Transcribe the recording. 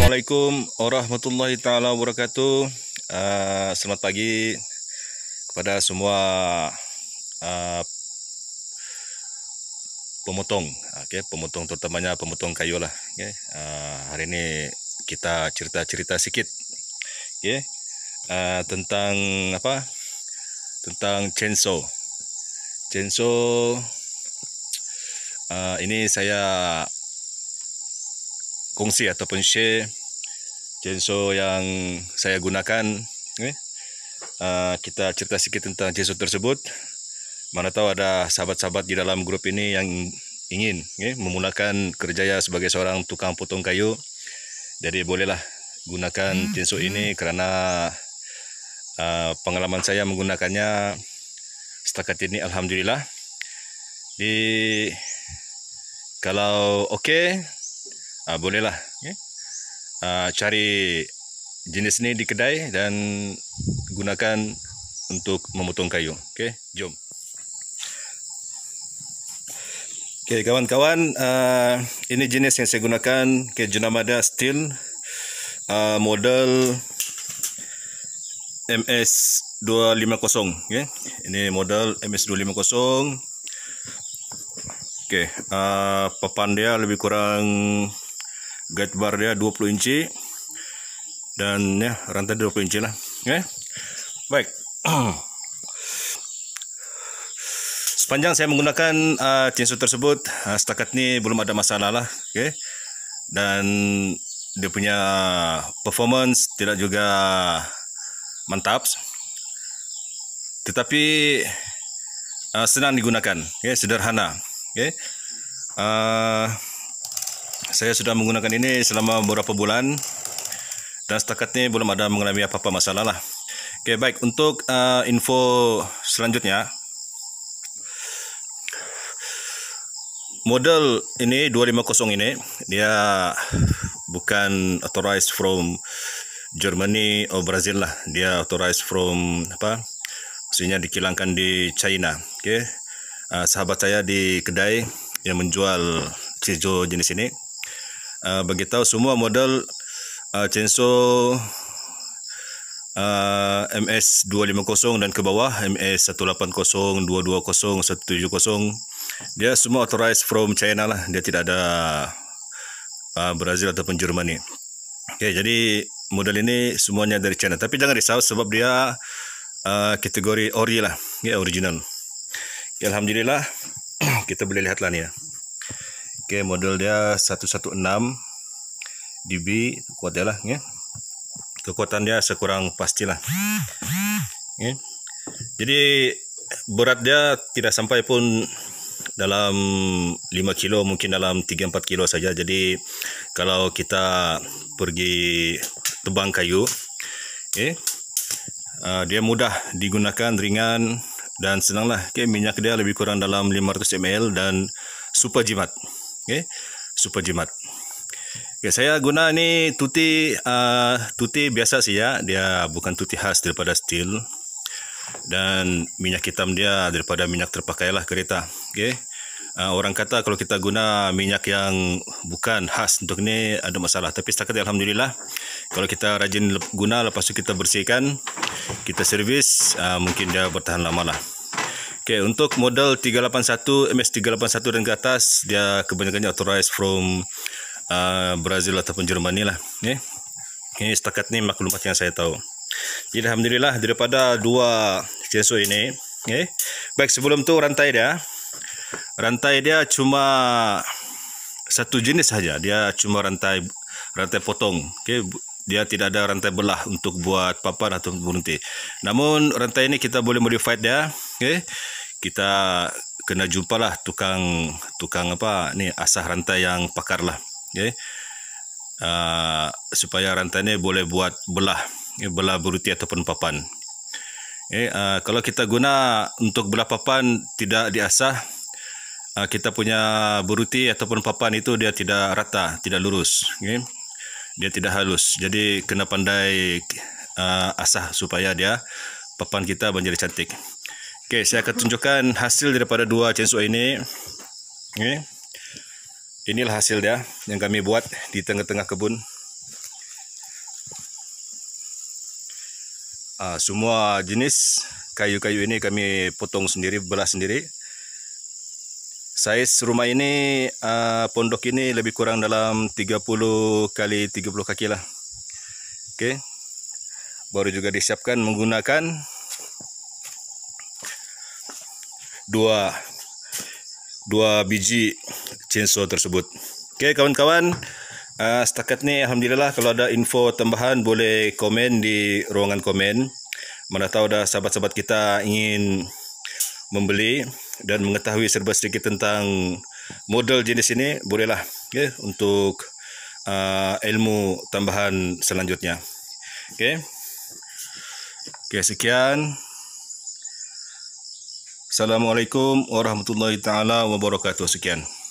Assalamualaikum warahmatullahi taala wabarakatuh. Selamat pagi kepada semua pemotong. Pemotong terutamanya pemotong kayu lah. Hari ini kita cerita-cerita sikit. Tentang apa? Tentang chainsaw. Ini saya kongsi ataupun share chainsaw yang saya gunakan. Kita cerita sikit tentang chainsaw tersebut. Mana tahu ada sahabat-sahabat di dalam grup ini yang ingin memulakan kerjaya sebagai seorang tukang potong kayu. Jadi bolehlah gunakan chainsaw ini kerana pengalaman saya menggunakannya setakat ini alhamdulillah. Kalau okey, bolehlah cari jenis ini di kedai dan gunakan untuk memotong kayu. Jom. Kawan-kawan, ini jenis yang saya gunakan, jenama dia steel, model MS250. Ini model MS250. Papan dia lebih kurang, guide bar dia 20 inci dan rantai 20 inci lah. Baik. Sepanjang saya menggunakan chainsaw tersebut, setakat ni belum ada masalah lah. Dan dia punya performance tidak juga mantap, tetapi senang digunakan, sederhana. Saya sudah menggunakan ini selama beberapa bulan dan setakat ini belum ada mengalami apa-apa masalah lah. Baik, untuk info selanjutnya, model ini 250 ini dia bukan authorized from Germany atau Brazil lah. Dia authorized from maksudnya dikilangkan di China. Sahabat saya di kedai yang menjual chainsaw jenis ini beritahu semua model chainsaw MS250 dan ke bawah, MS180, 220, 170, dia semua authorized from China lah. Dia tidak ada Brazil ataupun Germany. Jadi model ini semuanya dari China. Tapi jangan risau sebab dia kategori ori lah, original. Alhamdulillah, kita boleh lihat lah ni ya. Model dia 116 dB, kuat dia lah. Kekuatan dia sekurang pastilah. Jadi berat dia tidak sampai pun dalam 5 kilo, mungkin dalam 3-4 kilo saja. Jadi kalau kita pergi tebang kayu, dia mudah digunakan, ringan dan senanglah. Minyak dia lebih kurang dalam 500 ml dan super jimat. Super jimat. Saya guna ni tuti biasa saja. Dia bukan tuti khas daripada steel. Dan minyak hitam dia daripada minyak terpakai lah kereta. Orang kata kalau kita guna minyak yang bukan khas untuk ni ada masalah. Tapi setakat alhamdulillah, kalau kita rajin guna, lepas tu kita bersihkan, kita servis, mungkin dia bertahan lama lah. Untuk model 381, MS381 dan ke atas, dia kebanyakannya authorized from Brazil ataupun Germany lah. Ini setakat ni maklumat yang saya tahu. Jadi alhamdulillah daripada dua chainsaw ini. Baik, sebelum tu rantai dia cuma satu jenis saja. Dia cuma rantai potong. Dia tidak ada rantai belah untuk buat papan atau berhenti. Namun rantai ini kita boleh modify dia. Kita kena jumpalah tukang asah rantai yang pakar lah. Supaya rantai ini boleh buat belah berhenti ataupun papan. Kalau kita guna untuk belah papan tidak diasah, kita punya beruti ataupun papan itu dia tidak rata, tidak lurus. Dia tidak halus. Jadi kena pandai asah supaya dia papan kita menjadi cantik. Saya akan tunjukkan hasil daripada dua chainsaw ini. Inilah hasil dia yang kami buat di tengah-tengah kebun. Semua jenis kayu-kayu ini kami potong sendiri, belah sendiri. Saiz rumah ini, pondok ini lebih kurang dalam 30 kali 30 kaki lah. Oke. Baru juga disiapkan menggunakan dua biji chainsaw tersebut. Oke kawan-kawan, setakat ni alhamdulillah, kalau ada info tambahan boleh komen di ruangan komen. Mana tahu dah sahabat-sahabat kita ingin membeli dan mengetahui serba sedikit tentang model jenis ini, bolehlah untuk ilmu tambahan selanjutnya. Oke, sekian. Assalamualaikum warahmatullahi taala wabarakatuh. Sekian.